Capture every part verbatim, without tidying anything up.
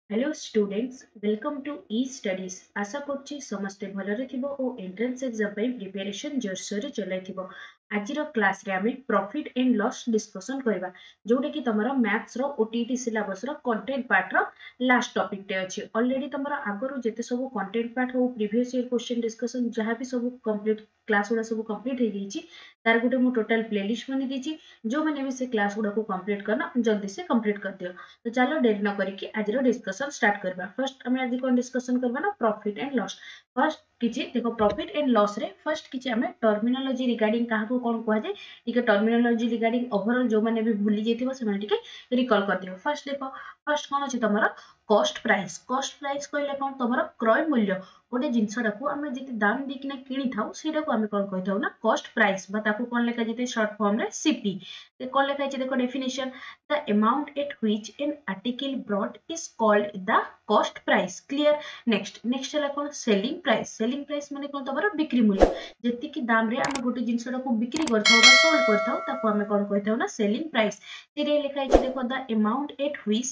Hello students welcome to e studies आशा करछि समस्ते भलरे थिबो ओ एंट्रेंस एग्जाम पे प्रिपरेशन जोरसोर चलाइथिबो। आजिर क्लास रे आमे प्रॉफिट एंड लॉस डिस्कशन करबा जोटे कि तमरो मैथ्स रो ओटीटी सिलेबस रो कंटेंट पार्ट रो लास्ट टॉपिक टे अछि। ऑलरेडी तमरो आगरो जेते सब कंटेंट पार्ट हो प्रीवियस ईयर क्वेश्चन डिस्कशन जहां भी सब कंप्लीट क्लास गुडा सब कंप्लीट हे गेछि तार गुटे मु टोटल प्लेलिस्ट बनि देछि। जो माने भी से क्लास गुडा को कंप्लीट करना जल्दी से कंप्लीट कर दियो। तो चलो देरी न करिकी आज डिस्कशन स्टार्ट करबा। फर्स्ट हमें आज कौन डिस्कशन करबा ना प्रॉफिट एंड लॉस। फर्स्ट किछि देखो प्रॉफिट एंड लॉस रे फर्स्ट किछि हमें टर्मिनोलॉजी रिगार्डिंग काहा को कोन कहै जे टिके टर्मिनोलॉजी रिगार्डिंग ओवरऑल जो माने भी भूली जेथिबो से माने टिके रिकॉल कर दियो। फर्स्ट देखो फर्स्ट कोन अछि तमरा कॉस्ट प्राइस। कॉस्ट प्राइस कहले कोन तमरा क्रय मूल्य गोटे जिनसटा को आमे जेते दाम देकिना किनी थाउ सेटा को आमे कोन कहै थाउ ना कॉस्ट प्राइस बा ताकू कोन लेखा जेते शॉर्ट फॉर्म रे सीपी। ते कोन लेखा छै देखो definition the amount at which an article brought is called the cost price. Clear? Next next है कौन selling price. selling price माने कौन तमरा बिक्री मूल्य जेति की दाम रे हम गोटे जिनसटा को बिक्री करथाउ बा सोल्ड करथाउ ताको हमें कौन कहथाउ ना selling price. तेरे लिखा है देखो the amount at which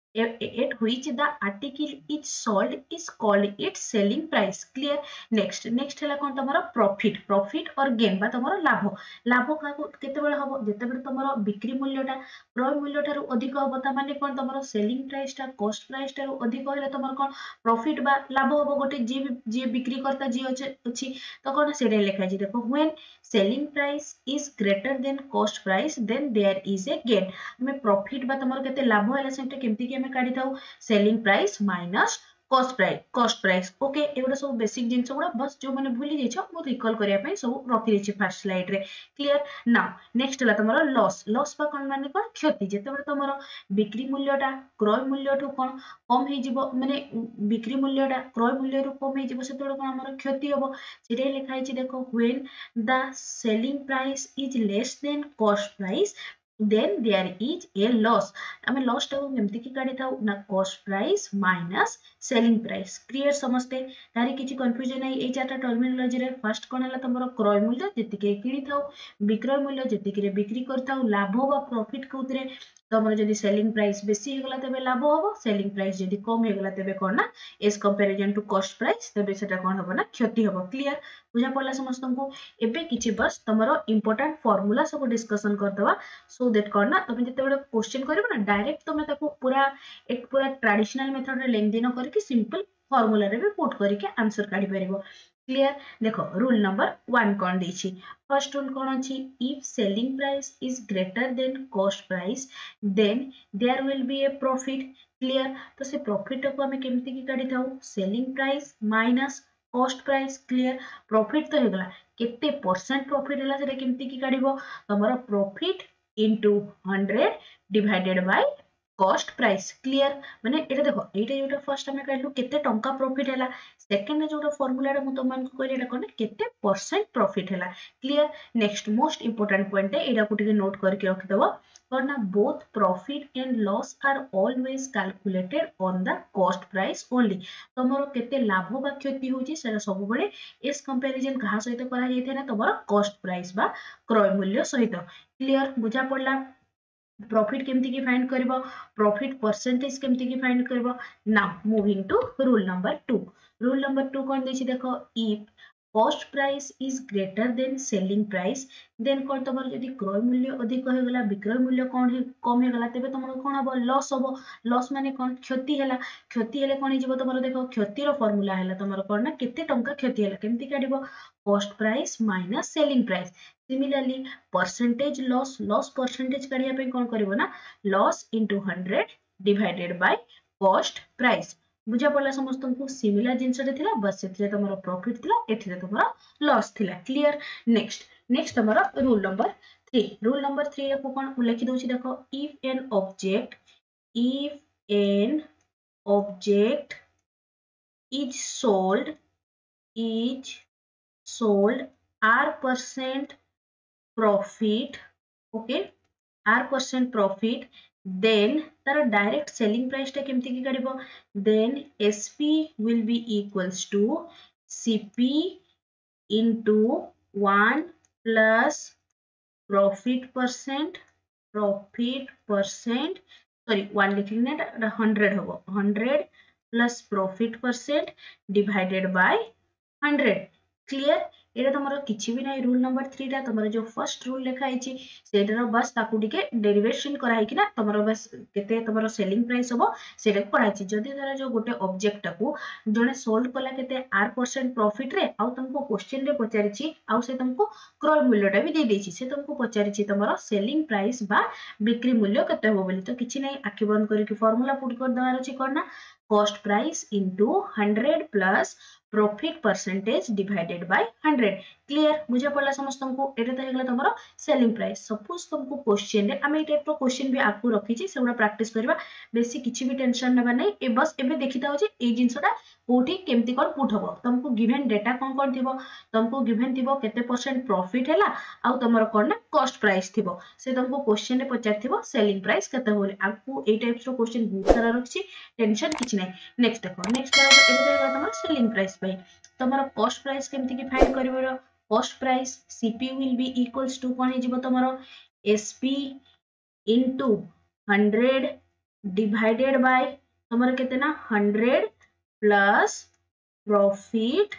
at which the article is sold is called its selling price. Clear? next next है कौन तमरा profit. profit और gain बा तमरा लाभ लाभ का केते बेले हबो जेते बेले तमरा बिक्री मूल्यटा क्रय मूल्य ठारू अधिक हबो ता माने कोन तमरो सेलिंग प्राइस टा कॉस्ट प्राइस ठारू अधिक होले तमरो कोन प्रॉफिट बा लाभ हबो गोटे जे जे बिक्री करता जे अछि तो कोन सेरे लिखा छै देखो when selling price is greater than cost price then there is a gain. हमें प्रॉफिट बा तमरो केते लाभ होला सेटा केमति के हमें काढी थाउ selling price minus cost price cost price okay एगुडा सब बेसिक जिंस गुडा बस जो माने भूली जाइछो मु रिकॉल करिया पई सब रखि देछि फर्स्ट स्लाइड रे। क्लियर? नाउ नेक्स्ट हला तमरो लॉस। लॉस बा कोन माने कोन क्षति जेते बेले तमरो बिक्री मूल्यटा क्रय मूल्य ठो कोन कम हे जिवो माने बिक्री मूल्यटा क्रय मूल्य रु कम हे जिवो सेते बेले कोन हमर क्षति होबो सेटे लिखा है देखो when the selling price is less than cost price then there is a loss. हमें लॉस टाको केमति की काढी थाउ ना cost price minus selling price. Clear समझते तारी किछि कंफ्यूजन नै ए चारटा टर्मिनोलॉजी रे फर्स्ट कोन हला तमरो क्रय मूल्य जेति के किनी थाउ विक्रय मूल्य जेति के बिक्री करथाउ लाभ बा प्रॉफिट कोतरे तमरो जदी सेलिंग प्राइस बेसी हेगला तबे लाभ होबो सेलिंग प्राइस जदी कम हेगला तबे कोन ना as comparison to cost price तबे सेटा कोन होबो ना क्षति होबो। क्लियर बुझा पड़ला समस्त को एबे किछि बस तमरो इंपोर्टेंट फार्मूला सब डिस्कशन करदवा सो दैट कोन ना तमे जते बेले क्वेश्चन करबो ना डायरेक्ट तमे ताको पूरा एक पूरा ट्रेडिशनल मेथड रे लेंदी न करके सिंपल फार्मूला रे भी पुट करके आंसर काढी परिबो। क्लियर? देखो रूल नंबर वन कोन देछि फर्स्ट रूल कोन अछि if selling price is greater than cost price then there will be a profit. Clear? तो से प्रॉफिट को हमें केमति की काढी थाउ selling price minus cost price. Clear? Profit तो हेगला केते परसेंट प्रॉफिट हला सेटा केमति की काढिबो तमरो profit into one hundred divided by cost price. Clear? माने एटा देखो एटा जोटा फर्स्ट हमें काढलु केते टंका प्रॉफिट हला सेकंड जोटा फार्मूला मु तो मान को कहले एटा कोन केते परसेंट प्रॉफिट हला। Clear? Next most important point है एटा को टिके नोट करके रख दबो करना both profit and loss are always calculated on the cost price only. तमरो केते लाभ बा क्षति होची सेरा सब बळे इस कंपैरिजन कहा सहित करा जायथे ना तमरो कॉस्ट प्राइस बा क्रय मूल्य सहित। क्लियर? बुझा पड़ला? प्रॉफिट केमती की फाइंड करबो प्रॉफिट परसेंटेज केमती की फाइंड करबो। Now moving to rule number two. Rule number two कोन देछि देखो if cost price is greater than selling price then कोन तमर जदी क्रय मूल्य अधिक हो गला विक्रय मूल्य कोन हे कम हे गला तबे तमर कोन हबो लॉस हबो। लॉस माने कोन क्षति हैला क्षति हेले कोन हिजबो तमर देखो क्षति रो फार्मूला हैला तमर कोन ना केते टंका क्षति हैला केमती काढिबो cost price minus selling price. Similarly percentage loss loss percentage काढिया पे कोन करबो ना loss into one hundred divided by cost price. बुझा पड़ला समस्त को सिमिलर जिंस रे थिला बस सेथिले तमरो प्रॉफिट थिला एथिले तमरो लॉस थिला। क्लियर? नेक्स्ट नेक्स्ट तमरो rule number three. Rule number three रे को कोन लिखि दोछि देखो if an object if an object is sold is sold r percent profit okay r percent profit then तार डायरेक्ट सेलिंग प्राइस टा केमती की काढिबो then sp will be equals to cp into one plus profit percent profit percent sorry one लिखिले ना hundred हम hundred plus profit percent divided by hundred clear एटा तुमर किछि भी नै रूल नंबर थ्री टा तुमर जो फर्स्ट रूल लिखा आइछि सेटार बस ताकू टिके डेरिवेशन कराई कि ना तुमर बस केते तुमर सेलिंग प्राइस होबो सेटा पढाइछि जदी धर जो गोटे ऑब्जेक्ट टाकू जने सोल्ड कला केते आर परसेंट प्रॉफिट रे आउ तुमको क्वेश्चन रे पचारिछि आउ से तुमको क्रय मूल्यटा भी दे देछि से तुमको पचारिछि तुमर सेलिंग प्राइस बा बिक्री मूल्य केते होबो बोली तो किछि नै आखि बंद करके फार्मूला पुट कर दवार अछि करना cost price into hundred plus profit percentage divided by hundred clear बुझा पड़ला समस्त को एटा तो हेगला तमरो सेलिंग प्राइस सपोज तुमको क्वेश्चन रे आमे टाइप रो क्वेश्चन भी आकु रखी छी सेउडा प्रैक्टिस करबा बेसी किछि भी टेंशन नेबा नै ए बस एबे देखिता हो जे ए जिंसटा कोठी केमती कोन पुट हबो तुमको गिवन डेटा कोन कोन थिबो तुमको गिवन थिबो केते परसेंट प्रॉफिट हैला आ तमरो कोन ना कॉस्ट प्राइस थिबो से तुमको क्वेश्चन रे पचार थिबो सेलिंग प्राइस केते बोले आकु ए टाइप्स रो क्वेश्चन बहुत सारा रखछि टेंशन किछि नै नेक्स्ट देखो नेक्स्ट एटा हेगला तमरो सेलिंग प्राइस भाई तमरो कॉस्ट प्राइस केमती की फाइंड करबो cost price CP will be equals to कोन हेजिबो तमरो SP into hundred divided by तमरो केते ना hundred plus profit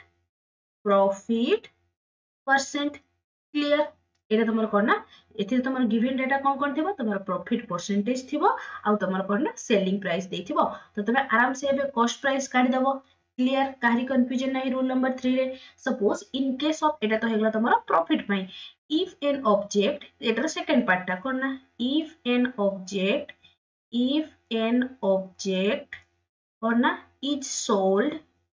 profit percent clear एटा तमरो कोन ना एथि तमरो गिवन डेटा कोन कोन थिबो तमरो प्रॉफिट परसेंटेज थिबो आ तमरो कोन ना सेलिंग प्राइस देथिबो तो तमे आराम से एबे कॉस्ट प्राइस काढी दबो क्लियर काहरी कंफ्यूजन नहीं रूल नंबर थ्री रे सपोज इन केस ऑफ एटा तो हेगला तमरो प्रॉफिट पई इफ एन ऑब्जेक्ट एटर सेकंड पार्ट टा कोन ना if an object if an object और ना is sold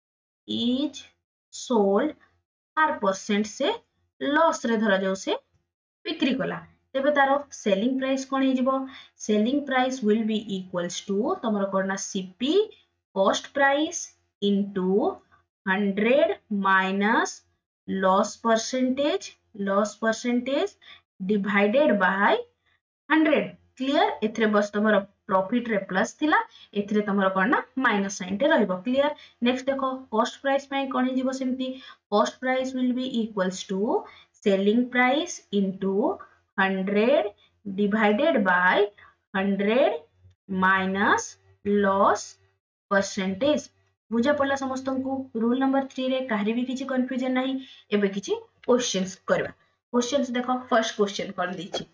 is sold r percent से लॉस रे धरा जाऊ से बिक्री कला तेबे तारो सेलिंग प्राइस कोन हेजिबो selling price will be equals to तमरो कोन ना CP cost price into hundred minus loss percentage loss percentage divided by hundred clear एथरे बस तमरो प्रॉफिट रे प्लस थिला एथरे तमरो कोन ना माइनस साइन टे रहइबो क्लियर नेक्स्ट देखो कॉस्ट प्राइस पय कोन हिजिबो सेमती cost price will be equals to selling price into hundred divided by hundred minus loss percentage बुझा पड़ला समस्त को रूल नंबर थ्री रे काहरी भी किछि कंफ्यूजन नहीं एबे किछि क्वेश्चंस करबा क्वेश्चंस देखो फर्स्ट क्वेश्चन कोन दिछि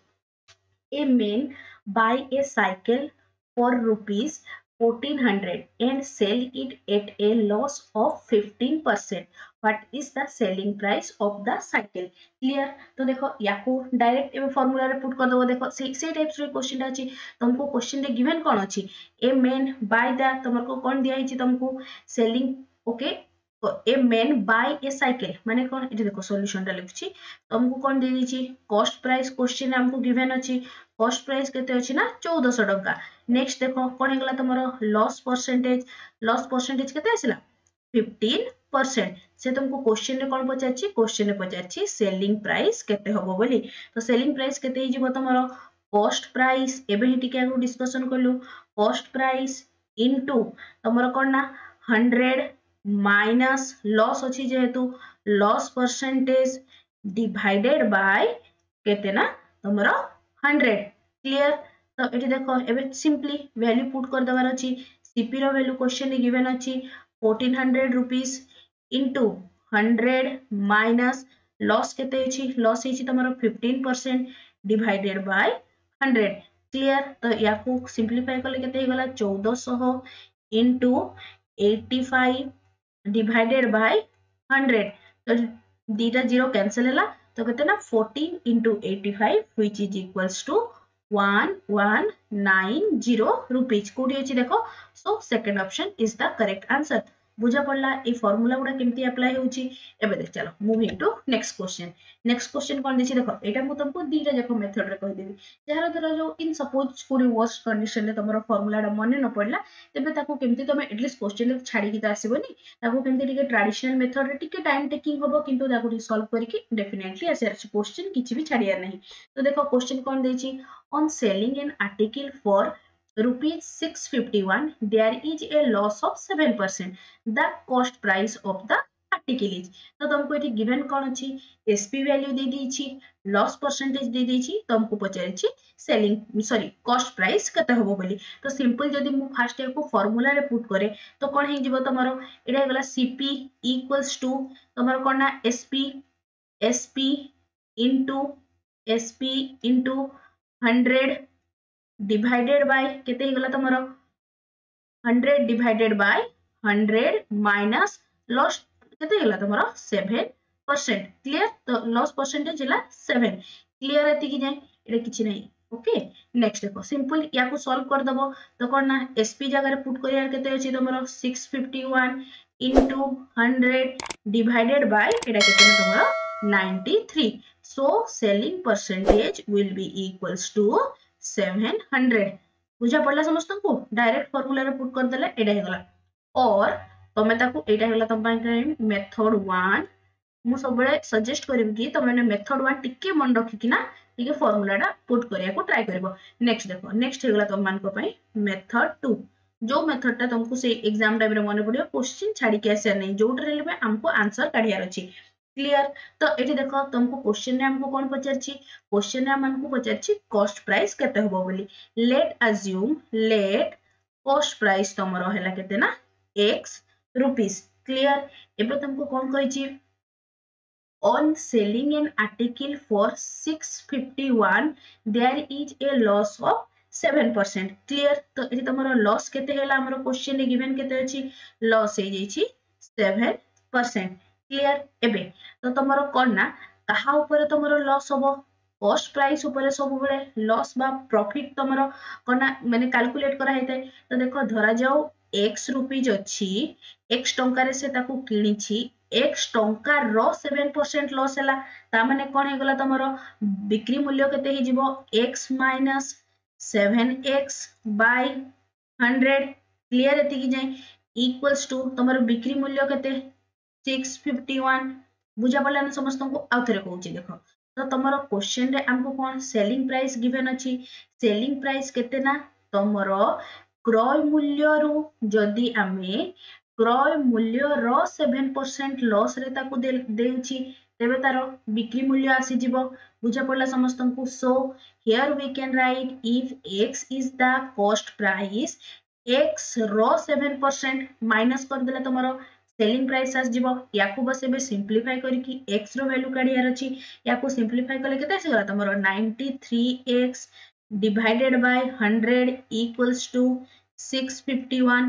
a man buy a cycle for rupees fourteen hundred and sell it at a loss of fifteen percent what is the selling price of the cycle clear तो देखो याकू direct एबे formula रे put कर दबो देखो से से टाइप्स रे क्वेश्चन अछि तुमको क्वेश्चन रे गिवन कोन अछि ए मैन बाय द तुमको कोन दिया हिची तुमको selling okay a man buy a cycle माने कोन एठी देखो सॉल्यूशन टा लिखछि तुमको कोन दे दिछि कॉस्ट प्राइस क्वेश्चन हमको गिवन अछि कॉस्ट प्राइस केते अछि ना चौदह सौ टका नेक्स्ट देखो कोन हेगला तमरो लॉस परसेंटेज लॉस परसेंटेज केते आसिला फिफ्टीन परसेंट से तुमको क्वेश्चन रे कोन पचाछि क्वेश्चन रे पचाछि सेलिंग प्राइस केते होबो बोली तो सेलिंग प्राइस केते हि जिवो तमरो कॉस्ट प्राइस एबे हि टिके आगु डिस्कशन करलु कॉस्ट प्राइस इनटू तमरो कोन ना हंड्रेड माइनस लॉस अछि जेहेतु लॉस परसेंटेज डिवाइडेड बाय केते ना तमरो हंड्रेड क्लियर तो एठी देखो एबे सिंपली वैल्यू पुट कर दवार अछि सीपी रो वैल्यू क्वेश्चन रे गिवन अछि fourteen hundred rupees into hundred minus loss केते अछि लॉस हिची तमरो fifteen percent divided by hundred clear तो याकू सिंपलीफाई करले केते हे गला चौदह सौ into eighty-five divided by hundred तो दीटा जीरो कैंसिल हैला तो केते ना fourteen into eighty-five which is equals to one one nine zero rupees कोडी अछि देखो so second option is the correct answer बुझा पड़ला ए फार्मूला गुडा केमती अप्लाई होची एबे देख चलो moving to next question next question कोन दिछि देखो एटा मु तुमको दीटा जको मेथड रे कहि देबी जहार द्वारा जो इन सपोज कोडी वर्स्ट कंडीशन रे तमरो फार्मूला डा मने न पड़ला तेबे ताको केमती तमे एटलीस्ट क्वेश्चन रे छाडी की त आसीबोनी ताको केमती टिके ट्रेडिशनल मेथड रे टिके टाइम टेकिंग होबो किंतु ताको सॉल्व करके डेफिनेटली आसे क्वेश्चन किछि भी छाडियार नहीं तो देखो क्वेश्चन कोन देछि on selling an article for rupees six fifty-one there is a loss of seven percent the cost price of the article is. तो तुमको ये गिवन कौन अच्छी एसपी वैल्यू दे दीची लॉस परसेंटेज दे दीची तुमको पचारिछि सेलिंग सॉरी कॉस्ट प्राइस केते होबो बोली। तो सिंपल जदी मु फास्ट को फार्मूला रे पुट करे तो कोन हे जिवो तमरो एटा गला सीपी इक्वल्स टू तमरो कोन ना SP SP into SP into hundred divided by केते गला तमरो hundred divided by hundred minus loss केते गला तमरो सेवन परसेंट। क्लियर तो लॉस परसेंटेज हला सेवन। क्लियर एति कि जाय एटा किछि नै। ओके नेक्स्ट देखो सिंपल या को सॉल्व कर दबो तो कोन ना एसपी जगह रे पुट करियार केते अछि तमरो six fifty one into hundred divided by एटा केते न तमरो ninety three. so selling percentage will be equals to seven hundred. बुझा पड़ला समस्त को डायरेक्ट फार्मूला रे पुट कर देले एटा हे गला। और तमे ताको एटा हे गला तम ପାଇଁ मेथड वन मु सबले सजेस्ट करिम कि तमे मेथड वन टिके मन रखि कि ना टिके फार्मूला टा पुट करिया को ट्राई करबो। नेक्स्ट देखो नेक्स्ट हे गला तम मान को पई मेथड टू जो मेथड टा तुमको से एग्जाम टाइम रे मन पड़ियो क्वेश्चन छाड़ी के आसे नै जोट रे लेबे हमको आंसर काढियार अछि। क्लियर तो एठी देखो तुमको क्वेश्चन रे हमको कोन पचारछि क्वेश्चन रे हमको पचारछि कॉस्ट प्राइस केते होबो बोली। Let assume let cost price तमरो हैला केते ना x रुपीस। क्लियर एबे तुमको कोन कहिछि on selling an article for six fifty one there is a loss of seven percent. Clear तो एठी तमरो लॉस केते हैला हमरो क्वेश्चन रे गिवन केते अछि लॉस हे जैछि सेवन परसेंट। क्लियर एबे तो तमरो कोन ना कहा ऊपर तमरो लॉस होबो कॉस्ट प्राइस ऊपर सब बेले लॉस बा प्रॉफिट तमरो कोना माने कैलकुलेट करा हेतै। तो देखो धरा जाओ x रुपीज अछि x टंका रे से ताकू किनिछि x टंका रो सेवन परसेंट लॉस हैला ता माने कोन हे गला तमरो बिक्री मूल्य केते हे जिवो x minus seven x by hundred. Clear एति कि जाय इक्वल्स टू तमरो बिक्री मूल्य केते सिक्स फिफ्टी वन। बुझा पड़ला न समस्त को आउथरे कहूची देखो तो तमरो क्वेश्चन रे हमको कोन सेलिंग प्राइस गिवन अछि सेलिंग प्राइस केते ना तमरो क्रय मूल्य रु जदी आमे क्रय मूल्य रो सेवन परसेंट लॉस रे ताकू दे देउची तेबे तारो बिक्री मूल्य आसी जिवो। बुझा पड़ला समस्त को। So here we can write if x is the cost price x रो सेवन परसेंट माइनस कर देला तमरो सेलिंग प्राइस आस जिवो। याकू बस एबे सिंपलीफाई करी कि x रो वैल्यू काढियार अछि याकू सिंपलीफाई करले केते आसी गला तमरो ninety three x divided by hundred equals to six fifty one.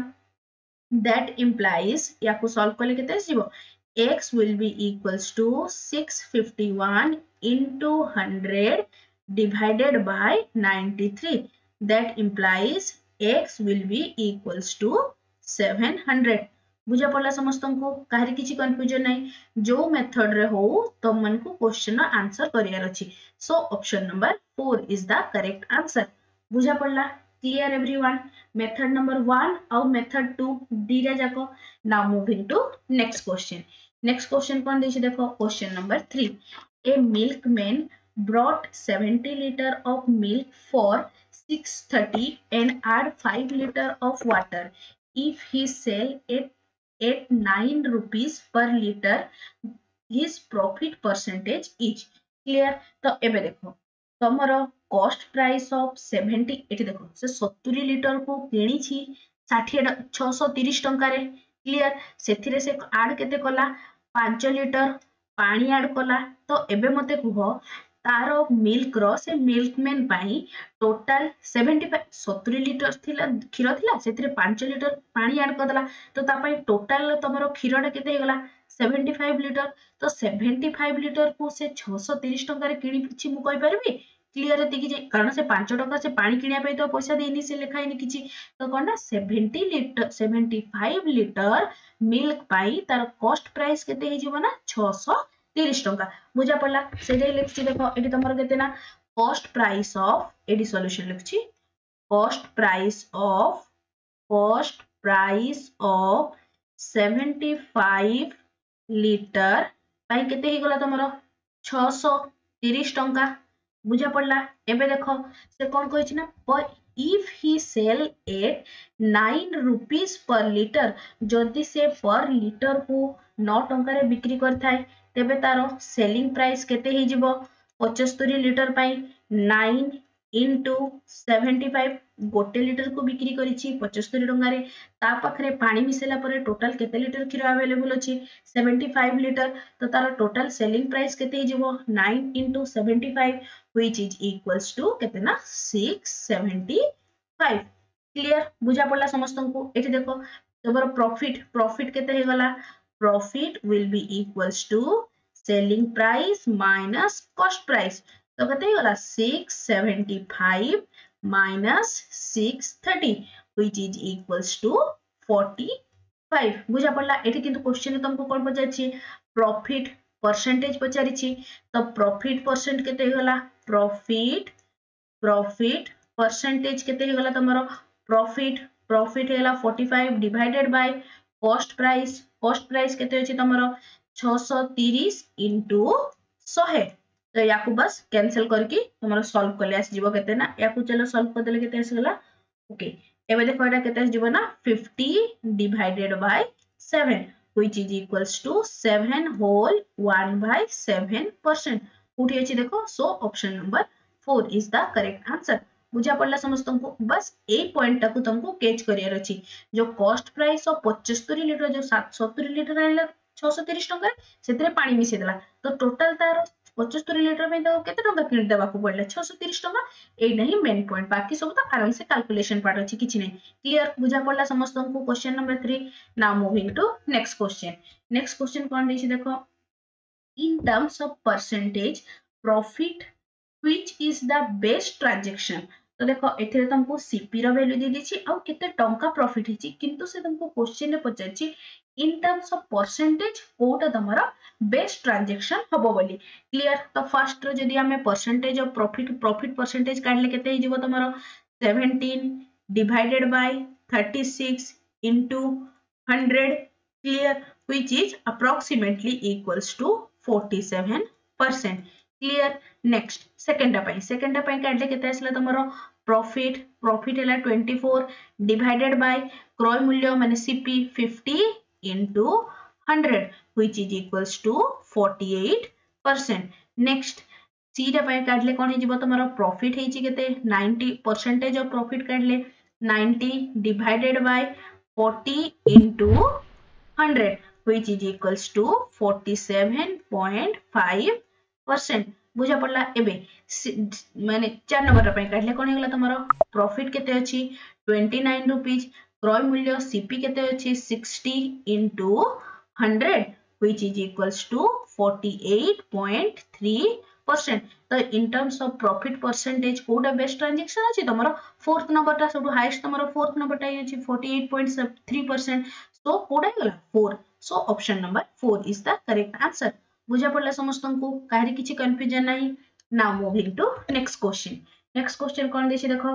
that implies याकू सॉल्व करले केते आसी जिवो x will be equals to six fifty one into hundred divided by ninety three. that implies x will be equals to seven hundred. बुझा पड़ला समस्त को काहरी किछि कंफ्यूजन नै जो मेथड रे हो तो मन को क्वेश्चन आंसर करियार अछि। So option number four is the correct answer. बुझा पड़ला clear everyone method number one और मेथड टू दीरा जाको। Now moving to next question. Next question कोन देछि देखो question number three. A milkman brought seventy liter of milk for six thirty and add five liter of water. If he sell it at nine rupees per liter, his profit percentage is clear। तो एबे देखो तमरो cost price of seventy एटी देखो से सत्तरी litre को किणी छी साठी छह सौ तीस टंका रे। क्लियर सेथिरे से ऐड केते कला पाँच लिटर पानी ऐड कला। तो एबे मते कुहो तारो मिल्क रो से मिल्कमैन पाई टोटल सेवेंटी फाइव सत्तरी लिटर थिला खीर थिला सेथिरे पाँच लिटर पानी ऐड कर दला। तो ता पाई टोटल तमरो खीरडा केते हे गला सेवेंटी फाइव लिटर। तो सेवेंटी फाइव लिटर को से छह सौ तीस टंका रे किणी छि मु कहि परबी। क्लियर एति कि जे कारण से पाँच टका से पानी किनिया पे तो पैसा देनी से लिखाइनी किछि। तो कोन ना seventy litre seventy five litre milk पाई तार कॉस्ट प्राइस केते हे जिवो ना छह सौ तीस टंका। बुझा पड़ला सेजे लिखछि देखो एटी तमरो केते ना कॉस्ट प्राइस ऑफ एडी सॉल्यूशन लिखछि cost price of cost price of seventy five litre पाई केते हे गला तमरो छह सौ तीस टंका। बुझा पड़ला एबे देखो से कोन कहिछि ना पर if he sell at nine rupees per liter जदि से पर लिटर को नौ टंका रे बिक्री करथाय तेबे तारो सेलिंग प्राइस केते हे जिवो पचहत्तर लिटर पाई nine into seventy-five गोटे लिटर को बिक्री करिछि पचहत्तर टंका रे ता पाखरे पानी मिसेला परे टोटल केते लिटर क्षीर अवेलेबल अछि seventy-five लिटर तो तार टोटल सेलिंग प्राइस केते हे जिवो nine into seventy-five which is equals to केते ना six seventy-five क्लियर बुझा पड़ला समस्तन को एठी देखो तोबर प्रॉफिट प्रॉफिट केते हे गला profit will be equals to selling price minus cost price तो केते हे गला six seventy-five minus six thirty which is equals to forty-five बुझा पड़ला एठी किंतु क्वेश्चन तुमको कोन पचारछि प्रॉफिट परसेंटेज पचारिछि तो प्रॉफिट परसेंट केते हे गला प्रॉफिट प्रॉफिट परसेंटेज केते हे गला तमरो प्रॉफिट प्रॉफिट हे गला forty-five divided by cost price cost price केते अछि तमरो six thirty into one hundred तो याकू बस कैंसिल करके तमरो सॉल्व करले आसी जीवो केते ना याकू चलो सॉल्व कर देले केते आसी गला ओके एबे देखो एटा केते आसी जीवो ना fifty divided by seven which is equals to seven whole one by seven percent उठी अछि देखो so option number four is the correct answer बुझा पड़ला समस्तन को बस ए पॉइंट टाकू तुमको कैच करियर अछि जो कॉस्ट प्राइस ऑफ पचहत्तर लिटर जो सत्तर लिटर आइला six thirty टंका सेतरे पानी मिसे देला तो टोटल तार पचहत्तर लिटर में तो केते टंका किन देबा को पड़ला six thirty टंका ए नहीं मेन पॉइंट बाकी सब तो आराम से कैलकुलेशन पार्ट अछि किछि नहीं क्लियर बुझा पड़ला समस्तन को question number three now moving to next question next question कोन देछि देखो in terms of percentage profit which is the best transaction तो देखो एथिरे तुमको सीपी रो वैल्यू दे दिछि आ केते टंका प्रॉफिट हिछि किंतु से तुमको क्वेश्चन ने पचाछि इन टर्म्स ऑफ परसेंटेज कोटा तमरा बेस्ट ट्रांजैक्शन हबो बोली क्लियर तो फर्स्ट रो जदी हमें percentage of profit profit percentage काढले केते हि जिवो तमरा seventeen divided by thirty-six into one hundred clear which is approximately equals to forty-seven percent clear next second पाई सेकंड पाई काढले केते आसला तमरो प्रॉफिट प्रॉफिट हैला twenty-four डिवाइडेड बाय क्रय मूल्य माने CP fifty into one hundred which is equals to forty-eight percent next C रे पाई काढले कोन हे जिवो तमरो प्रॉफिट हेछि केते ninety percentage ऑफ प्रॉफिट काढले ninety divided by forty into one hundred which is equals to forty-seven point five percent बुझा पड़ला एबे माने चार नंबर पे काढले कोन हेगला तमरो प्रॉफिट केते अछि twenty-nine रुपीस क्रय मूल्य सीपी केते अछि sixty into one hundred which is equals to forty-eight point three percent तो in terms of profit percentage कोडा बेस्ट ट्रांजैक्शन अछि तमरो फोर्थ नंबर ता सबु हाईएस्ट तमरो फोर्थ नंबर ता अछि forty-eight point three percent so कोडा हेगला four so option number four is the correct answer बुझा पड़ला समस्तन को काहरी किछि कंफ्यूजन नाही now moving to next question next question कोन देछि देखो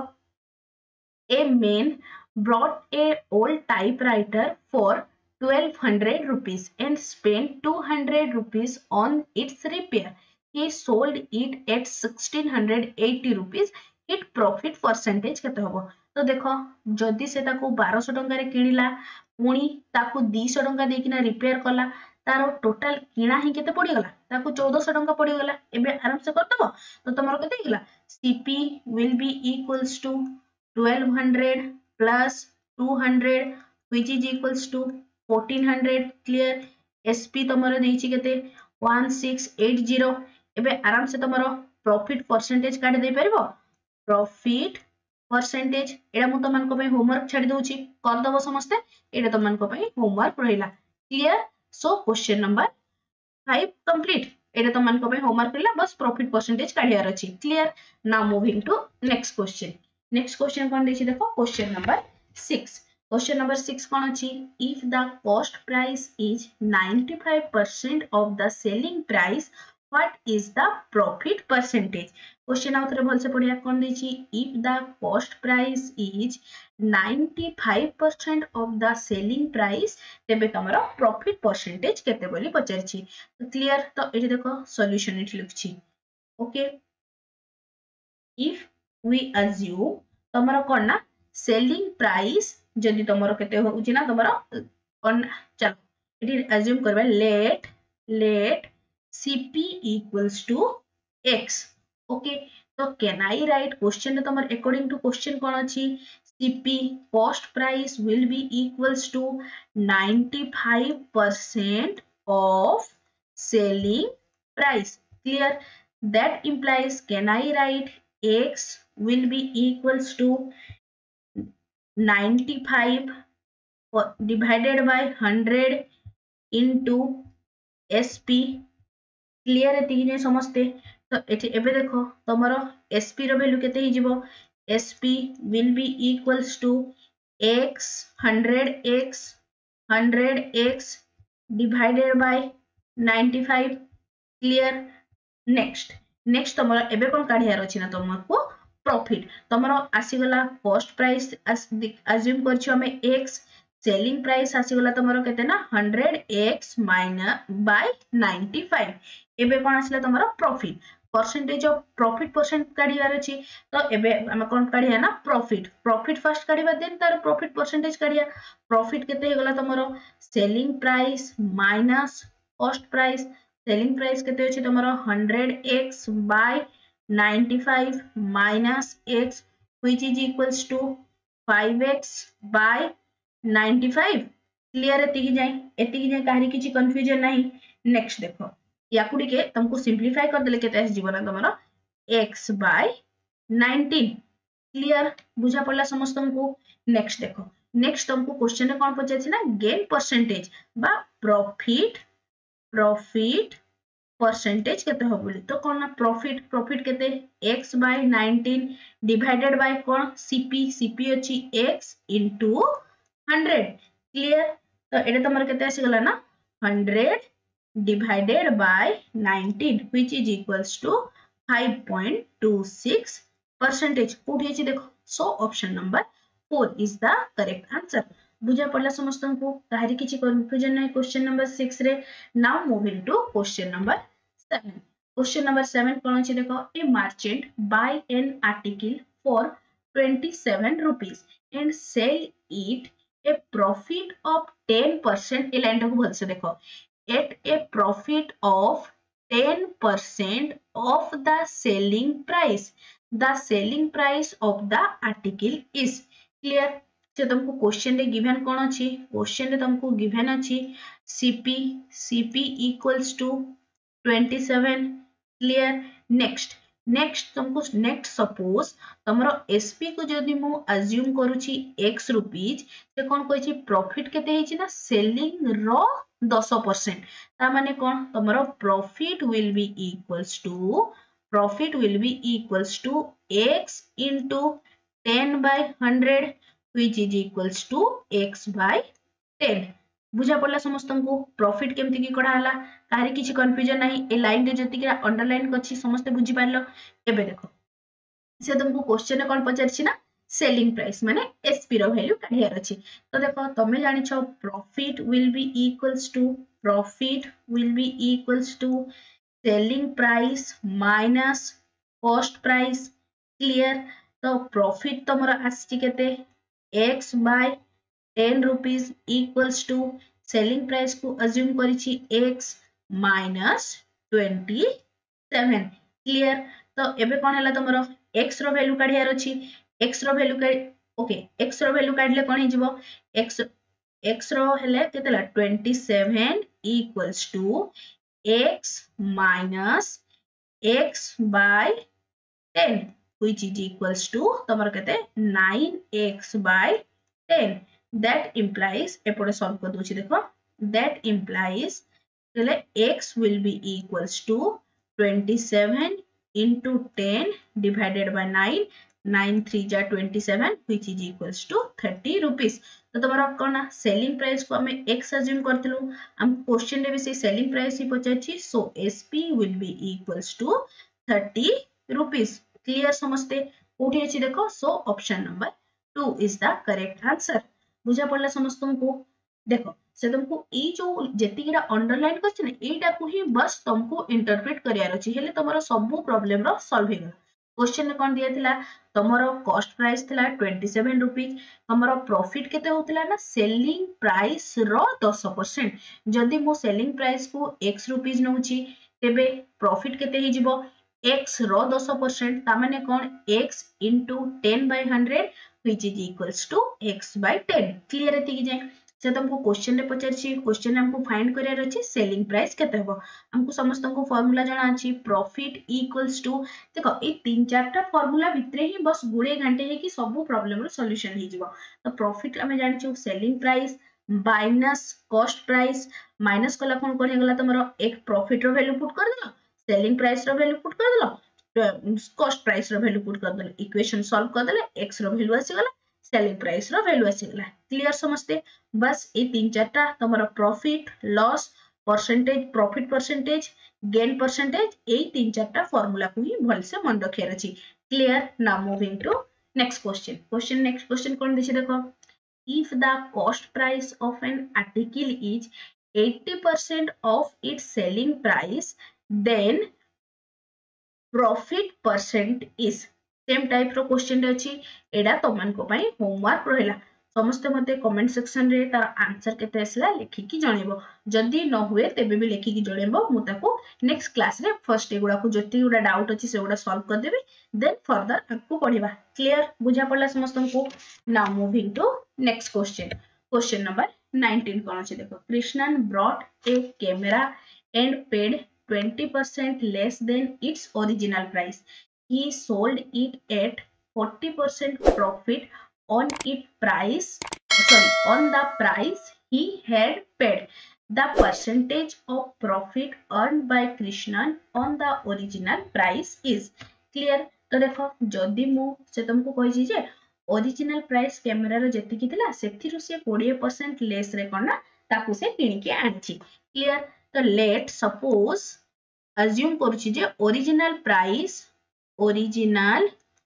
a man brought a old typewriter for twelve hundred rupees and spent two hundred rupees on its repair he sold it at sixteen eighty rupees it profit percentage केते होबो तो देखो जदी से ताको twelve hundred टंका रे किनिला पुणी ताको two hundred टंका देकिना रिपेयर कला तारो टोटल किना ही केते पड़ी गला ताको चौदह सौ टंका पड़ी गला एबे आराम से करतबो तो तमरो केते गला CP will be equals to twelve hundred plus two hundred which is equals to fourteen hundred clear SP तमरो देछि केते sixteen eighty एबे आराम से तमरो प्रॉफिट परसेंटेज काढ दे परबो प्रॉफिट परसेंटेज एडा मु तमन को पे होमवर्क छाडी दोछि कर दबो समस्त एडा तमन को पे होमवर्क रहिला clear so question number five complete एटा तो मन को पे होमवर्क करला बस प्रॉफिट परसेंटेज काढियार अछि clear now moving to next question next question कोन देछि देखो question number six question number six कोन अछि if the cost price is ninety-five percent of the selling price what is the profit percentage question आउथरे भल से पढिया कोन देछि if the cost price is ninety-five percent of the selling price तेबे तमरो प्रॉफिट परसेंटेज केते बोली पचरछि तो क्लियर तो एठी देखो सॉल्यूशन एठी लिखछि ओके इफ वी अज्यूम तमरो कोन ना सेलिंग प्राइस जदि तमरो केते होउची ना तमरो कोन चलो इटी अज्यूम करबा let let cp equals to x okay तो कैन आई राइट क्वेश्चन रे तमर अकॉर्डिंग टू क्वेश्चन कोन अछि cp cost price will be equals to ninety-five percent of selling price clear that implies can I write x will be equals to ninety-five divided by one hundred into sp clear एतिकी जे समझते तो एठी एबे देखो तमरो sp रो value केते ही जिवो sp will be equals to x one hundred x one hundred x divided by ninety-five clear next next तमरो एबे कोन काढियार अछि ना तमको प्रॉफिट तमरो आसी गला कॉस्ट प्राइस अज्यूम करछि हमें x सेलिंग प्राइस आसी गला तमरो केते ना one hundred x minus by ninety-five एबे कोन आसला तमरो profit percentage of profit percent काढियार अछि तो एबे हम कोन काढिया ना प्रॉफिट प्रॉफिट फर्स्ट काढिबा देन तार प्रॉफिट परसेंटेज काढिया प्रॉफिट केते हे गला तमरो selling price minus cost price selling price केते अछि तमरो one hundred x by ninety-five minus x which is equals to five x by ninety-five clear एतिकी जाय एतिकी जाय काहरी किछि कंफ्यूजन नाही नेक्स्ट देखो याकु टिके तुमको सिंपलीफाई कर देले केते आस जीवन तमरो x by nineteen क्लियर बुझा पड़ला समस्त तुमको नेक्स्ट देखो नेक्स्ट तुमको क्वेश्चन रे कोन पचाछि ना गेन परसेंटेज बा प्रॉफिट प्रॉफिट परसेंटेज केते हो बोली तो कोन ना प्रॉफिट प्रॉफिट केते x by nineteen divided by कोन cp cp अछि x into one hundred clear तो एटा तमर केते आसी गला ना one hundred divided by nineteen which is equals to five point two six percentage कोठी अछि देखो so option number four is the correct answer बुझा पड़ला समस्तन को काहरी किछि कंफ्यूजन नै क्वेश्चन नंबर six रे now moving to question number seven question number seven कोन अछि देखो a merchant buy an article for twenty-seven rupees and sell it a profit of ten percent ए लाइन को भल से देखो at a profit of ten percent of the selling price the selling price of the article is clear से तुमको question रे given कोन अछि question रे तुमको गिवन अछि cp cp equals to twenty-seven clear next next तुमको नेक्स्ट सपोज तमरो sp को जदी मु अज्यूम करूची x रुपीज से कोन कहै छी प्रॉफिट केते हेची ना सेलिंग रो ten percent ता माने कोन तमरो profit will be equals to profit will be equals to x into ten by one hundred which is equals to x by ten बुझा पड़ला समस्तन को प्रॉफिट केमति की कढा हला काहरी किछि कंफ्यूजन नाही ए लाइन रे जति कि अंडरलाइन कछि समस्त बुझी पारलो एबे देखो से तुमको क्वेश्चन कोन पचारछि ना सेलिंग प्राइस माने एसपी रो वैल्यू काढियार अछि तो देखो तमे जानि छ profit will be equals to profit will be equals to selling price minus cost price clear तो प्रॉफिट तमरा आछि केते x by ten rupees equals to selling price को assume करिछि x minus twenty-seven क्लियर तो एबे कोन हला तमरो x रो वैल्यू काढियार अछि x रो वैल्यू का ओके x रो वैल्यू काढले कोन हिजबो x x रो हेले केतला twenty-seven equals to x minus x by ten which is equals to तमरो केते nine x by ten that implies एपटे सॉल्व कर दोछि देखो that implies तले x will be equals to twenty-seven into ten divided by nine nine three जा twenty-seven which is equals to thirty rupees तो तमरो कोना selling price को हमें x अज्यूम करथिलु हम क्वेश्चन रे भी से सेलिंग प्राइस ही पचाछि so sp will be equals to thirty rupees clear समझते कोठी अछि देखो so option number two is the correct answer बुझा पड़ला समस्तन को देखो से तुमको ई जो जेतिकीरा अंडरलाइन करछ ने एटा को ही बस तुमको इंटरप्रेट करियार अछि हेले तमरो सब प्रॉब्लम रो सॉल्व हे गेला क्वेश्चन में कौन दिया थिला तमरो कॉस्ट प्राइस थिला सत्ताईस रुपीज तमरो प्रॉफिट केते होतिला ना सेलिंग प्राइस रो दस परसेंट जदि मो सेलिंग प्राइस को x रुपीज नउची तेबे प्रॉफिट केते ही जिवो x रो दस परसेंट ता माने कोन x into ten by one hundred which is equals to x by ten clear एति कि जाय से तुमको क्वेश्चन रे पचारछि क्वेश्चन हमको फाइंड करियर अछि सेलिंग प्राइस केते हबो हमको समस्त को फार्मूला जाना अछि प्रॉफिट इक्वल्स टू देखो ए तीन चारटा फार्मूला भितरे ही बस गुडे घंटे है कि सब प्रॉब्लम रो सॉल्यूशन ही जिवो तो प्रॉफिट हमें जानि छु selling price minus cost price minus कला कोन कोन हेगला तमरो एक प्रॉफिट रो वैल्यू पुट कर देलो सेलिंग प्राइस रो वैल्यू पुट कर देलो कॉस्ट प्राइस रो वैल्यू पुट कर देलो इक्वेशन सॉल्व कर देले x रो वैल्यू आसी गला सेलिंग प्राइस रो वैल्यू आसी गला क्लियर समझते बस ए तीन चारटा तमरो profit loss percentage profit percentage gain percentage ए तीन चारटा फार्मूला को ही भल से मन रखियार अछि clear now moving to next question question next question कोन दिछि देखो if the cost price of an article is eighty percent of its selling price then profit percent is same type रो क्वेश्चन रे अछि एडा तमन को पई होमवर्क रहला समस्त मते कमेंट सेक्शन रे तार आंसर केते आसला लिखि कि जणेबो जदी न हुए तेबे भी लिखि कि जणेबो मु ताको नेक्स्ट क्लास रे फर्स्ट एगुडा को जति गुडा डाउट अछि सेगुडा सॉल्व कर देबे देन फर्दर आपको पढिबा क्लियर बुझा पड़ला समस्त को now moving to next question question number nineteen कोन अछि देखो Krishnan brought a camera and paid twenty percent less than its original price. He sold it at forty percent profit on its price, sorry, on the price he had paid. The percentage of profit earned by Krishnan on the original price is clear. तो देखो जदि मु से तुमको कहि जे original price camera रो जति कि थिला सेथिरु से twenty percent लेस रे कोना ताकू से किनि के आछि क्लियर तो लेट सपोज assume करूछि जे original price original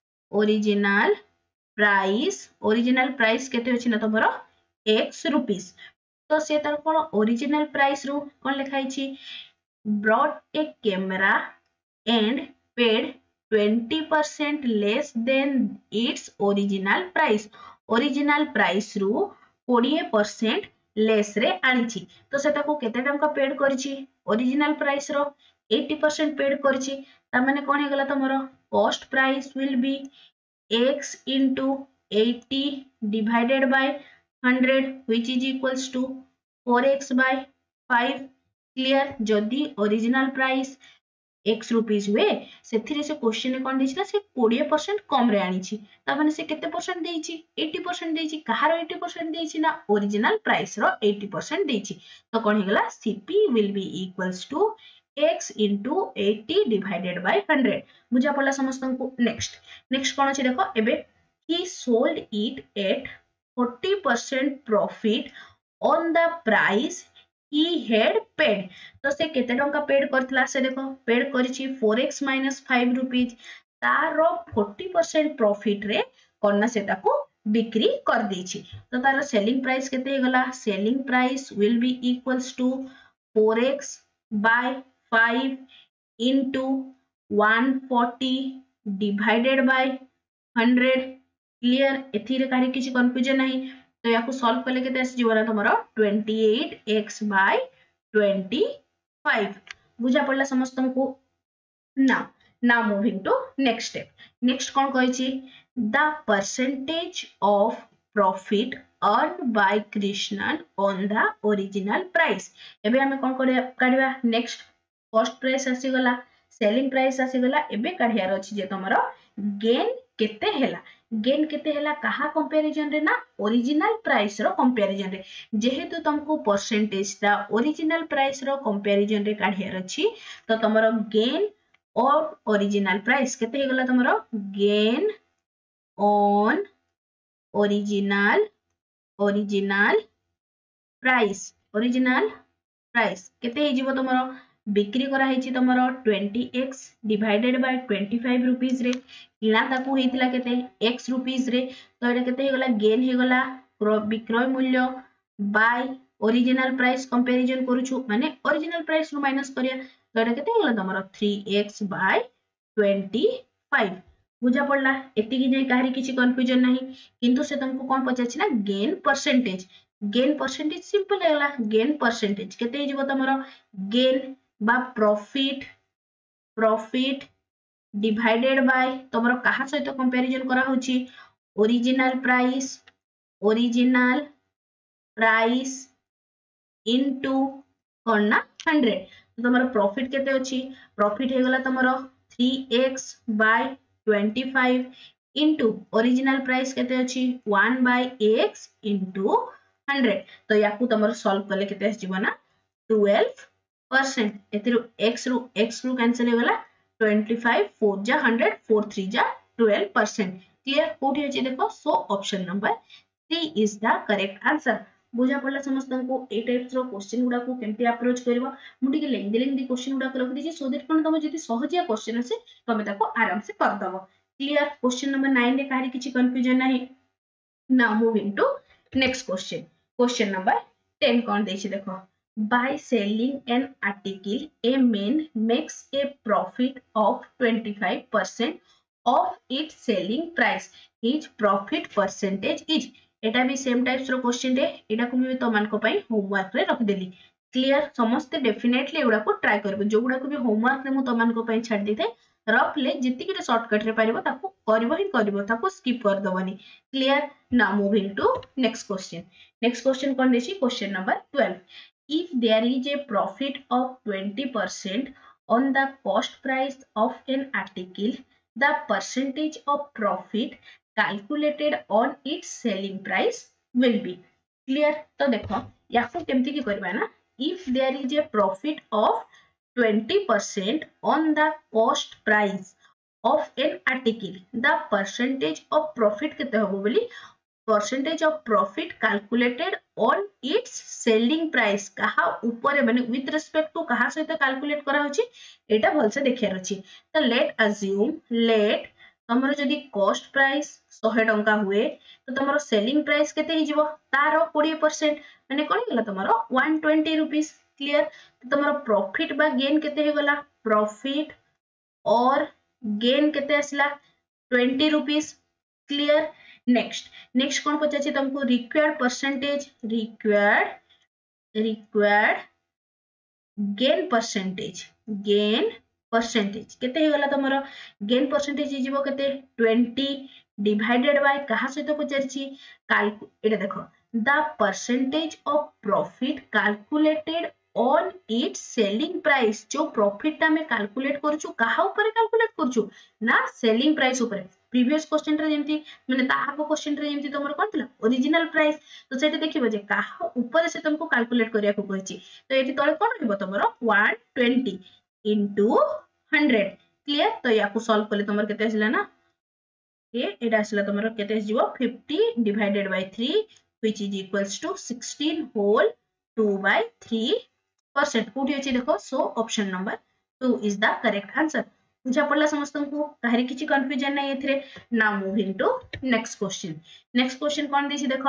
original price original price केते अछि न तमरो x रुपीस तो से तर कोन ओरिजिनल प्राइस रो कोन लिखाइ छी brought a camera and paid twenty percent less than its original price original price रो twenty percent लेस रे आनिछि तो सेटा को केते टंका पेड करिछि ओरिजिनल प्राइस रो eighty percent पेड करिछि ता माने कोन हे गला तमरो cost price will be x into eighty divided by one hundred which is equals to four x by five clear जदी ओरिजिनल प्राइस x रुपीस हुए सेथिरे से क्वेश्चन ने कोन दिछि ना से twenty percent कम रे आनिछि ता माने से केते परसेंट देइछि eighty percent देइछि कहारो eighty percent देइछि ना ओरिजिनल प्राइस रो eighty percent देइछि तो कोन हे गला cp will be equals to x into eighty divided by one hundred बुझा पड़ला समस्त को नेक्स्ट नेक्स्ट कोन अछि देखो एबे he sold it at forty percent profit on the price he had paid तो से केते टंका पेड करथला से देखो पेड करिछि four x minus five rupees तारो forty percent प्रॉफिट रे कोन सेटा को बिक्री कर देछि तो तारो सेलिंग प्राइस केते हे गला selling price will be equals to four x by five into one forty divided by one hundred clear एथिरे काहे किछि कंफ्यूजन नाही तो याको सॉल्व करले केते आसी जीवरा तमरो twenty-eight x by twenty-five बुझा पड़ला समस्त को now now moving to next step next कोन कहै छी the percentage of profit earned by Krishnan on the original price एबे हमें कोन करे काढिबा नेक्स्ट कॉस्ट प्राइस आसी गला सेलिंग प्राइस आसी गला एबे काढियार अछि जे तमरो गेन केते हेला गेन केते हेला कहा कंपैरिजन रे ना ओरिजिनल प्राइस रो कंपैरिजन रे जेहेतु तुमको परसेंटेज ता ओरिजिनल प्राइस रो कंपैरिजन रे काढियार अछि तो तमरो गेन और ओरिजिनल प्राइस केते हे गला तमरो gain on original original price original price केते हे जीवो तमरो बिक्री करा हेछि तमरो twenty x divided by twenty-five rupees रे किना ताकू हेतिला केते x रुपीस रे तो एटा केते हे गला गेन हे गला विक्रय मूल्य बाय ओरिजिनल प्राइस कंपैरिजन करूछु माने ओरिजिनल प्राइस नु माइनस करिया तो एटा केते हे गला तमरो three x बाय twenty-five बुझा पड़ला एति की जाय काहरी किछि कंफ्यूजन नाही किंतु से तुमको कोन पचाछि ना gain percentage gain percentage simple हैला गेन परसेंटेज केते हिजबो तमरो गेन बा प्रॉफिट प्रॉफिट डिवाइडेड बाय तमरो कहा सहित कंपैरिजन करा होछि original price original price into कोन ना हंड्रेड तो तमरो प्रॉफिट केते अछि प्रॉफिट हे गला तमरो three x by twenty five into original price केते अछि one by x into hundred तो याकू तमरो सॉल्व करले केते आसीबो ना ट्वेल्व परसेंट एतिरु x रु x रु कैंसिल हे गला ट्वेंटी फाइव फोर जा हंड्रेड फोर थ्री जा ट्वेल्व परसेंट क्लियर कोठी अछि देखो so option number three is the correct answer बुझा पड़ला समस्त को ए टाइप्स रो क्वेश्चन गुडा को केमती अप्रोच करबो मु टिके लेंदी लेंदी क्वेश्चन गुडा को रख दीची सो दैट कोन तम जति सहजिया क्वेश्चन আছে तमे ताको आराम से कर दबो क्लियर क्वेश्चन नंबर नाइन रे काहरी किछि कंफ्यूजन नाही now moving to next question question number ten कोन देछि देखो by selling an article a man makes a profit of twenty-five percent of its selling price his profit percentage is एटा भी same types रो question रे एटा को भी तो मान को पई होमवर्क रे रख देली क्लियर समस्त डेफिनेटली एडा को ट्राई करबो जो गुडा को भी होमवर्क रे मु तो मान को पई छाड़ देते रफ ले जिति के शॉर्टकट रे पारिबो ताको करबो ही करबो ताको स्किप कर दबनी क्लियर ना moving to next question next question कोन देछि question number twelve if there is a profit of twenty percent on the cost price of an article the percentage of profit calculated on its selling price will be clear तो देखो याको केमती की करबा ना if there is a profit of twenty percent on the cost price of an article the percentage of profit केते होबो बोली percentage of profit calculated on its selling price कहा ऊपर माने with respect to कहा सहित calculate करा होची एटा भल से देखियार अछि तो let assume let तमरो जदी cost price one hundred टंका हुए तो तमरो selling price केते हि जिवो तारो twenty percent माने कोन गेला तमरो one hundred twenty rupees clear तो तमरो profit बा gain केते हे गला profit और gain केते आसला twenty rupees clear next next कौन पचाछि तुमको required percentage required required gain percentage gain percentage केते हे गला तमरो गेन परसेंटेज हि जिवो केते twenty डिवाइडेड बाय कहा सहित पचाछि कैलकु एटा देखो the percentage of profit calculated on its selling price जो प्रॉफिट ता में कैलकुलेट करछु कहा ऊपर कैलकुलेट करछु ना सेलिंग प्राइस ऊपर प्रीवियस क्वेश्चन रे जेमती माने ताहाको क्वेश्चन रे जेमती तमरो कोन थिला ओरिजिनल प्राइस तो सेटे देखिबो जे काहा ऊपर से तुमको कैलकुलेट करिया को कहछि तो एटी तळे कोन रहबो तमरो one hundred twenty into one hundred clear तो याको सॉल्व करले तमरो केते आसिला ना ए एटा आसिला तमरो केते जिवो fifty divided by three which is equals to sixteen whole two by three percent कोठी अछि देखो so option number two is the correct answer बुझा पड़ला समस्त को काहरी किछि कंफ्यूजन नै एथरे now moving to next question next question कोन देछि देखो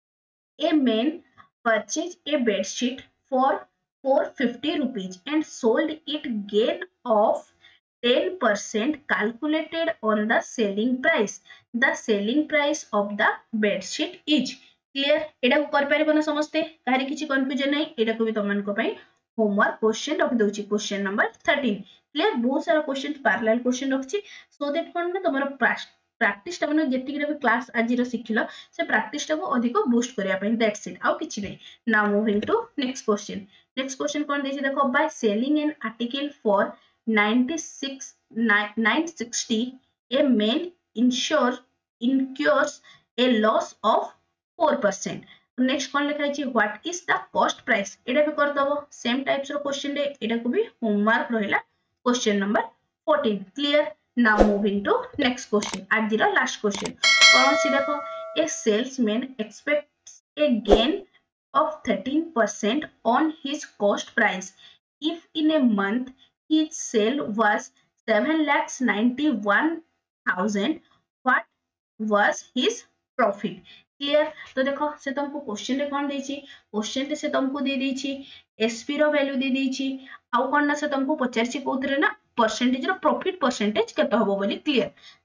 a man purchase a bedsheet for four hundred fifty rupees and sold it gain of ten percent calculated on the selling price the selling price of the bedsheet is clear एडा को कर पारिबो ना समस्ते काहरी किछि confusion नै एडा को भी तमन को पई होमवर्क क्वेश्चन रख दोछि क्वेश्चन नंबर thirteen क्लियर बहुत सारा क्वेश्चन पैरेलल क्वेश्चन रखछि सो दैट कोन ना तमरो प्रैक्टिस ता माने जेति कि क्लास आज रो सिखिलो से प्रैक्टिस ता को अधिक बूस्ट करिया पई दैट्स इट आउ किछि नै now moving to next question next question कोन देछि देखो by selling an article for ninety-six nine sixty a man insure incurs a loss of four percent next कोन लिखा अछि what is the cost price एटा भी कर दबो सेम टाइप्स रो क्वेश्चन रे एटा को भी होमवर्क रहिला question number fourteen clear now moving to next question आज द लास्ट क्वेश्चन कोन सी देखो a salesman expects a gain of thirteen percent on his cost price if in a month his sale was seven lakhs ninety-one thousand what was his profit clear तो देखो से तुमको question रे कोन देछि question रे से तुमको दे देछि एसपी रो वैल्यू दे देछि आउ कोन ना से तुमको पचारछि कोथरे ना परसेंटेज रो प्रॉफिट परसेंटेज केते होबो बोली clear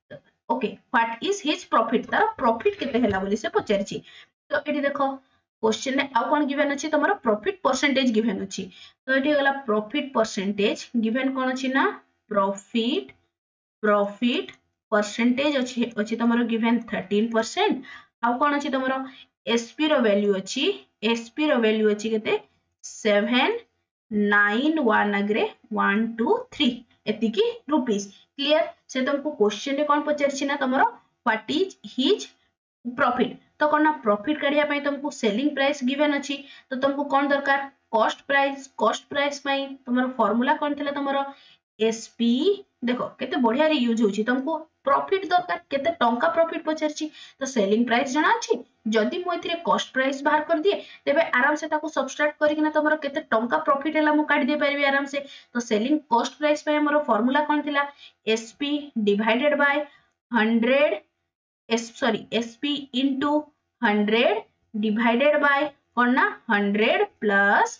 okay what is his profit तार प्रॉफिट केते हैला बोली से पचारछि तो एठी देखो क्वेश्चन ने आउ कोन गिवन अछि तमरो प्रॉफिट परसेंटेज गिवन अछि तो एठी गला प्रॉफिट परसेंटेज गिवन कोन अछि ना प्रॉफिट प्रॉफिट परसेंटेज अछि अछि तमरो गिवन थर्टीन परसेंट आउ कोन अछि तमरो एसपी रो वैल्यू अछि एसपी रो वैल्यू अछि केते सेवन नाइन वन अग्रे वन टू थ्री एतिकी रुपीस क्लियर से तुमको क्वेश्चन रे कोन पचारछि ना तमरो व्हाट इज हिज प्रॉफिट तो कोन ना प्रॉफिट काढिया पई तुमको सेलिंग प्राइस गिवन अछि तो तुमको कोन दरकार कॉस्ट प्राइस कॉस्ट प्राइस पई तमरो फार्मूला कोन थिला तमरो एसपी देखो केते बढ़िया रे यूज होछि तुमको प्रॉफिट दरकार केते टंका प्रॉफिट पचारछि तो सेलिंग प्राइस जणा अछि जदि मो एथिरे कॉस्ट प्राइस बाहर कर दिए तेबे आराम से ताको सब्सट्रैक्ट करिकना तमरो केते टंका प्रॉफिट हैला मु काढि दे परिबे आराम से तो सेलिंग कॉस्ट प्राइस पे हमरो फार्मूला कोन थिला SP divided by hundred S sorry SP into hundred divided by कोन ना hundred plus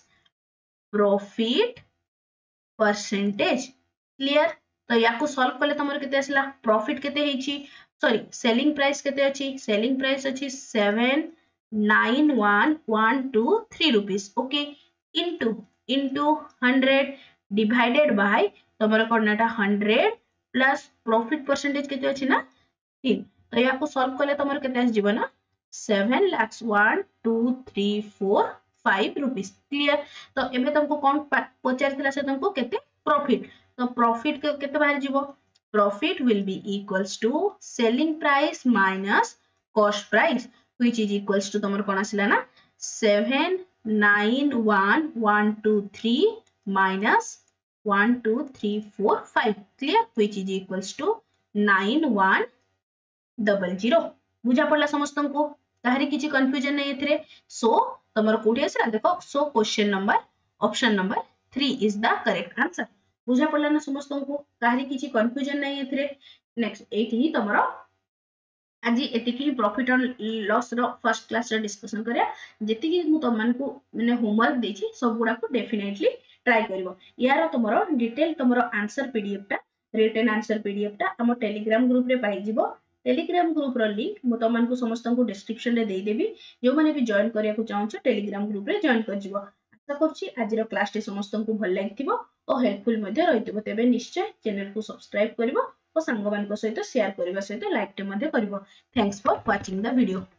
profit percentage clear तो याकू सॉल्व करले तमरो केते आसला प्रॉफिट केते हेछि सॉरी सेलिंग प्राइस केते अछि सेलिंग प्राइस अछि seven nine one one two three rupees okay into into hundred divided by तमरो कोनटा हंड्रेड प्लस प्रॉफिट परसेंटेज केते अछि ना तीन तो याकू सॉल्व करले तमरो केते आस जीव ना seven lakh one two three four five rupees clear तो एबे तुमको कोन पचार थिला से तुमको केते प्रॉफिट तो प्रॉफिट के केते बाहर जीवो profit will be equals to selling price minus cost price which is equals to तमर कोन आसिला ना seven nine one one two three minus one two three four five clear which is equals to nine one double zero बुझा पड़ला समस्त को ताहरी किछि confusion नै एथिरे सो तमर कोठी आसला देखो so question number option number three is the correct answer बुझा पड़ला ना समस्त को ताहरी किछि कंफ्यूजन नै एथिरे नेक्स्ट एट ही तमर आज एतिकी प्रॉफिट और लॉस रो फर्स्ट क्लास रो डिस्कशन करिया जेतिकी मु तमन को माने होमवर्क देछि सब गुडा को डेफिनेटली ट्राई करबो यार तमरो डिटेल तमरो आंसर पीडीएफ टा रिटन आंसर पीडीएफ टा हम टेलीग्राम ग्रुप रे पाई जिवो टेलीग्राम ग्रुप रो लिंक मु तमन को समस्त को डिस्क्रिप्शन रे दे देबी जो माने भी जॉइन करिया को चाहौ टेलीग्राम ग्रुप रे जॉइन कर जिवो आशा करछि आज रो क्लास टे समस्त को भल लागिथिबो और हेल्पफुल मध्ये रहिथिबो तेबे निश्चय चैनल को सब्सक्राइब करबो और सांगमान को सहित शेयर करबा सहित लाइक टे मध्ये करबो thanks for watching the video.